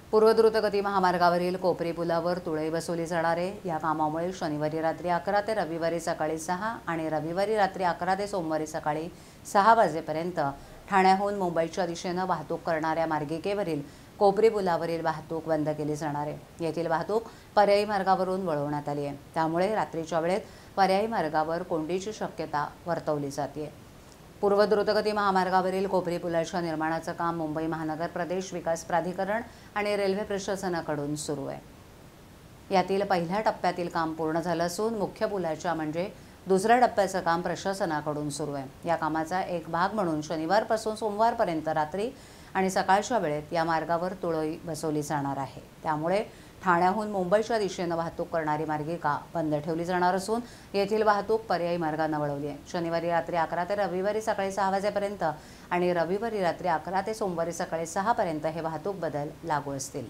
पूर्व द्रुतगती महामार्गावरील कोपरी पुलावर तुळई बसवली जाणार आहे। या कामामुळे शनिवारी रात्री 11 ते रविवारी सकाळी 6 आणि रविवारी रात्री 11 ते सोमवारी सकाळी 6 वाजेपर्यंत ठाण्याहून मुंबईच्या दिशेने वाहतूक करणाऱ्या मार्गिकेवरील कोपरी पुलावरील वाहतूक बंद केली जाणार आहे। येथील वाहतूक पर्यायी मार्गावरून वळवण्यात आली आहे। त्यामुळे रात्रीच्या वेळेत पर्यायी मार्गावर कोंडीची शक्यता वर्तवली जाते। पूर्व द्रुतगती महामार्गावरील कोपरी पुलाच्या निर्माणाचं काम मुंबई महानगर प्रदेश विकास प्राधिकरण आणि रेल्वे प्रशासनाकडून सुरू आहे। यातील पहिल्या टप्प्यातील काम पूर्ण झालं असून मुख्य पुलाच्या म्हणजे दुसऱ्या टप्प्याचं काम प्रशासनाकडून सुरू आहे। या कामाचा एक भाग म्हणून शनिवारपासून सोमवारपर्यंत रात्री आणि सकाळच्या वेळेत या मार्गावर तुळई बसवली जाणार आहे। त्यामुळे ठाण्याहून मुंबईच्या दिशेने वाहतूक करणारी मार्गिका बंद ठेवली जाणार असून येथील वाहतूक पर्यायी मार्गाने वळवली आहे। शनिवारी रात्री 11 ते रविवारी सकाळी 6 वाजेपर्यंत आणि रविवारी रात्री 11 ते सोमवारी सकाळी 6 पर्यंत हे वाहतूक बदल लागू असतील।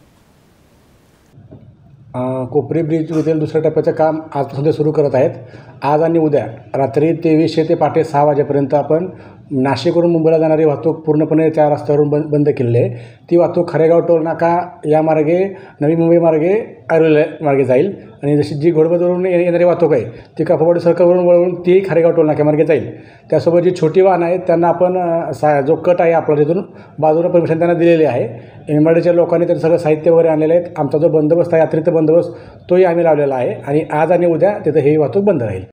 कोपरी ब्रिजवरील दुसऱ्या टप्प्याचं काम आजपासून सुरू करत आहेत। आज आणि उद्या रात्री 2300 ते पहाटे 6 वाजेपर्यंत आपण नाशिकवरून मुंबईला जाणारी वाहतूक पूर्णपणे त्या रस्त्यावरून बंद केलेली आहे। ती वाहतूक खरेगाव टोल नाका या मार्गे नवी मुंबई मार्गे ऐरोली मार्गे जाईल आणि जशी जी घोडबंदरवरून येणारी वाहतूक आहे ती कापवाडी सर्कलवरून वळवून ती खरेगाव टोल नाक्यामार्गे जाईल। त्यासोबत जी छोटी वाहनं आहेत त्यांना आपण जो कट आहे आपला तिथून बाजूला परमिशन त्यांना दिलेली आहे। एमआरडीच्या लोकांनी त्यांचं सगळं साहित्य वगैरे आणलेलं आहे। आमचा जो बंदोबस्त आहे अतिरिक्त बंदोबस्त तोही आम्ही लावलेला आहे आणि आज आणि उद्या तिथं ही वाहतूक बंद राहील।